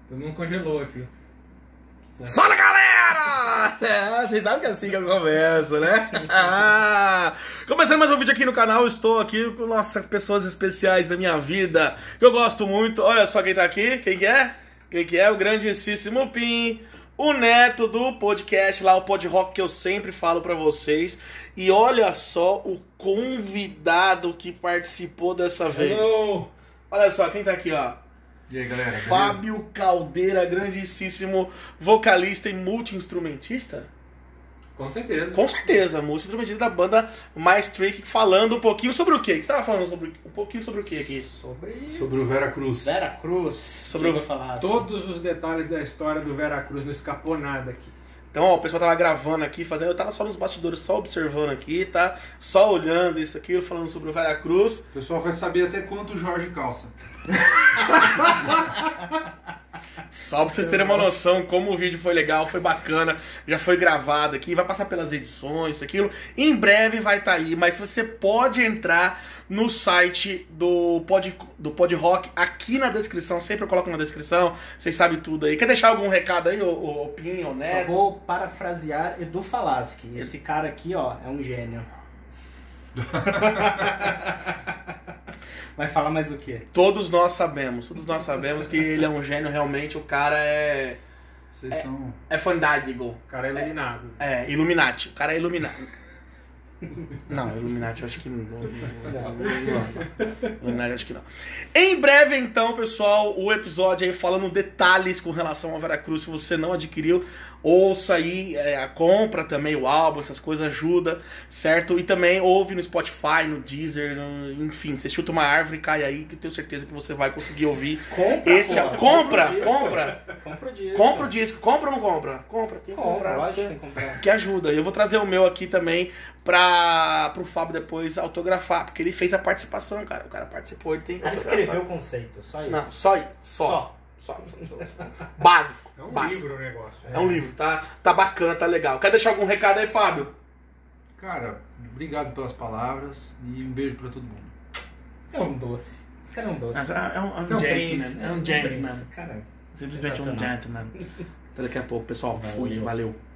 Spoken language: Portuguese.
Todo mundo congelou aqui. Fala, galera! Vocês sabem que é assim que eu converso, né? Começando mais um vídeo aqui no canal, estou aqui com pessoas especiais da minha vida, que eu gosto muito. Olha só quem tá aqui, quem que é? Quem que é? O grandíssimo Pim, o neto do podcast lá, o Pod Rock, que eu sempre falo pra vocês. E olha só o convidado que participou dessa vez. Hello. Olha só, quem tá aqui, ó. E aí, galera? Beleza? Fábio Caldeira, grandíssimo vocalista e multi-instrumentista? Com certeza. Com certeza, multi-instrumentista da banda Mais Trick, falando um pouquinho sobre o quê? Você estava falando um pouquinho sobre o quê aqui? Sobre o Vera Cruz. Vera Cruz. Sobre eu vou falar assim. Todos os detalhes da história do Vera Cruz, não escapou nada aqui. Então, ó, o pessoal tava gravando aqui, eu tava só nos bastidores, só observando aqui, tá? Só olhando isso aqui, falando sobre o Vera Cruz. O pessoal vai saber até quanto o Jorge calça. Só pra vocês terem uma noção como o vídeo foi legal, foi bacana, já foi gravado aqui, vai passar pelas edições, isso, aquilo. Em breve vai estar aí, mas você pode entrar no site do Pod Rock, aqui na descrição, sempre eu coloco na descrição, vocês sabem tudo aí. Quer deixar algum recado aí, ô Pinho, né? Só vou parafrasear Edu Falaschi. Esse cara aqui, ó, é um gênio. Vai falar mais o quê? Todos nós sabemos que ele é um gênio, realmente, o cara Vocês são... é fantástico. O cara é iluminado. É, Illuminati, o cara é iluminado. Não, Illuminati eu acho que não. Illuminati eu acho que não. Em breve, então, pessoal, o episódio aí falando detalhes com relação ao Vera Cruz. Se você não adquiriu, ouça aí, a compra também, o álbum, essas coisas ajuda, certo? E também ouve no Spotify, no Deezer, enfim, você chuta uma árvore e cai aí, que eu tenho certeza que você vai conseguir ouvir. Compra o disco. Compra ou não compra? Compra, tem que comprar. Lógico, tem que comprar. Que ajuda. Eu vou trazer o meu aqui também pro Fábio depois autografar, porque ele fez a participação, cara. O cara participou, ele tem que O cara autografar. escreveu o conceito, só isso. Não, só. Básico. É um básico. livro o negócio. É um livro, tá bacana, tá legal. Quer deixar algum recado aí, Fábio? Cara, obrigado pelas palavras e um beijo pra todo mundo. É um doce. Esse cara é um doce. É um Não, gentleman. Prince. É um gentleman. Esse cara Simplesmente um sensacional. gentleman. Até daqui a pouco, pessoal. Fui, valeu.